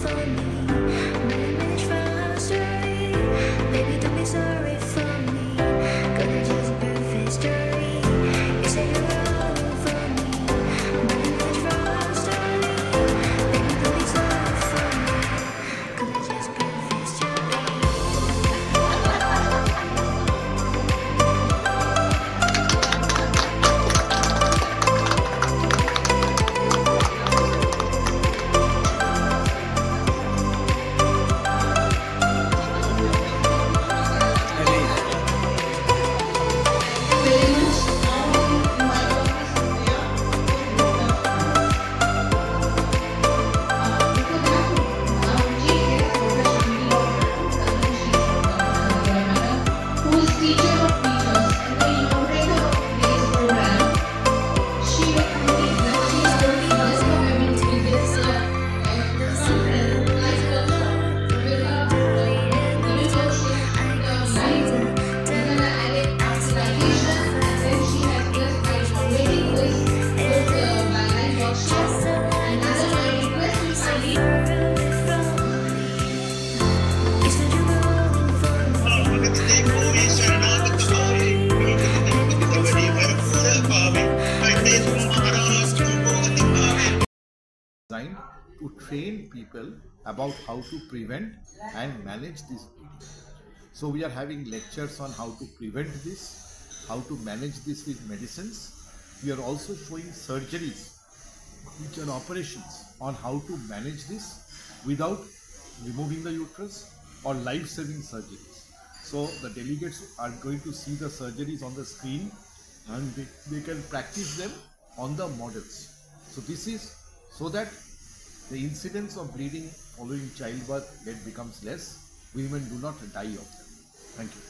for me. Manage faster, baby, don't be sorry for me. Gonna just perfect story. You say you're all for me. Manage faster, baby, don't be sorry for me. Gonna just perfect story. Designed to train people about how to prevent and manage this bleeding. So we are having lectures on how to prevent this, how to manage this with medicines. We are also showing surgeries, which are operations on how to manage this without removing the uterus or life-saving surgeries. So the delegates are going to see the surgeries on the screen and they can practice them on the models. So this is so that the incidence of bleeding following childbirth becomes less. Women do not die of them. Thank you.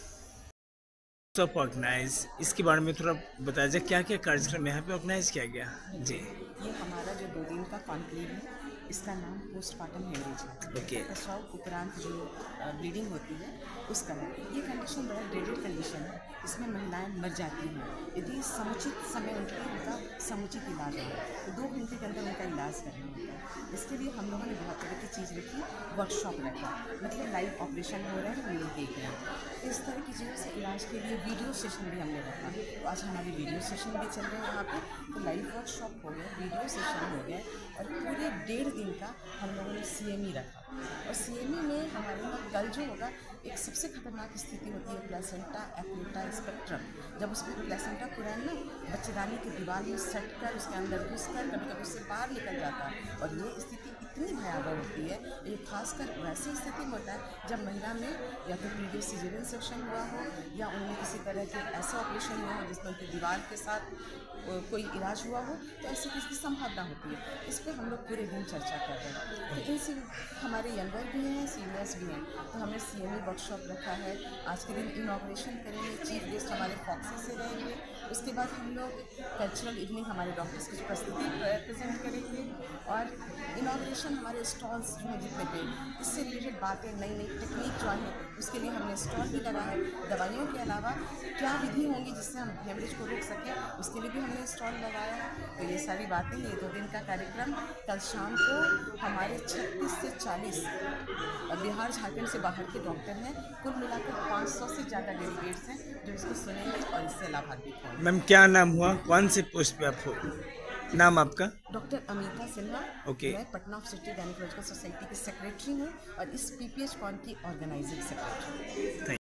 सब organise इसके बारे में थोड़ा बताया जाए, क्या क्या कार्यक्रम यहाँ पे ऑर्गेनाइज किया गया जी? ये हमारा जो 2 दिन का कॉन्क्लेव है, इसका नाम पोस्टमार्टम हेमरेज है। ओके। प्रसव उपरांत जो ब्लीडिंग होती है उसका है। ये कंडीशन बहुत ड्रेडेड कंडीशन है, इसमें महिलाएं मर जाती हैं यदि समुचित समय उनका समुचित इलाज हो तो 2 घंटे के अंदर उनका इलाज करना होता है। इसके लिए हम लोगों ने बहुत तरह की चीज़ रखी, वर्कशॉप रखा, मतलब लाइव ऑपरेशन हो रहा है, हम लोग देख रहे हैं। इस तरह की चीज़ों से इलाज के लिए वीडियो सेशन भी हमने रखा। तो आज हमारे वीडियो सेशन भी चल रहे हैं यहाँ पे, तो लाइव वर्कशॉप हो गया, वीडियो सेशन हो गया और पूरे 1.5 दिन का हम लोगों ने CME रखा। और CME में हमारे यहाँ कल जो होगा, एक सबसे खतरनाक स्थिति होती है प्लेसेंटा एक्यूटा स्पेक्ट्रम। जब उसमें प्लेसेंटा पुरान ना बच्चेदानी की दीवार में सट कर उसके अंदर घुस कर कभी कभी उससे बाहर निकल जाता है और ये स्थिति इतनी भयावह होती है। ये खासकर वैसी स्थिति में होता है जब महिला में या तो प्रीवियस सिजेरियन सेक्शन हुआ हो या उनमें किसी तरह के ऐसा ऑपरेशन हुआ हो जिसमें उनकी दीवार के साथ कोई इलाज हुआ हो, तो ऐसी किसी की संभावना होती है। इस पर हम लोग पूरे दिन चर्चा कर रहे हैं। तो इनसे हमारे यंगर भी हैं, सीनियर्स भी हैं, तो हमने CME वर्कशॉप रखा है। आज के दिन इनॉग्रेशन करेंगे, चीफ गेस्ट हमारे फॉक्सी से रहेंगे। उसके बाद हम लोग कल्चरल इवनिंग हमारे डॉक्टर्स की प्रस्तुति प्रेजेंट करेंगे और इनॉग्रेशन हमारे स्टॉल्स जो हैं जितने पे इससे रिलेटेड बातें, नई नई टेक्निक जो है उसके लिए हमने स्टॉल भी लगाया है। दवाइयों के अलावा क्या विधि होंगी जिससे हम हेमरेज को रोक सकें, उसके लिए भी हमने स्टॉल लगाया है। तो ये सारी बातें, ये 2 दिन का कार्यक्रम कल शाम को हमारे 36 से 40 बिहार झारखंड से बाहर के डॉक्टर हैं, कुल मिलाकर 500 से ज़्यादा डेलीगेट्स हैं जो इसको सुनेंगे और इससे लाभान्वित होंगे। मैम क्या नाम हुआ, कौन से पोस्ट पे आप हो? नाम आपका? डॉक्टर अमिता सिन्हा। ओके। मैं Patna of city gynaecological society की सेक्रेटरी हूँ और इस PPH कॉन की ऑर्गेनाइजिंग सेक्रेटरी।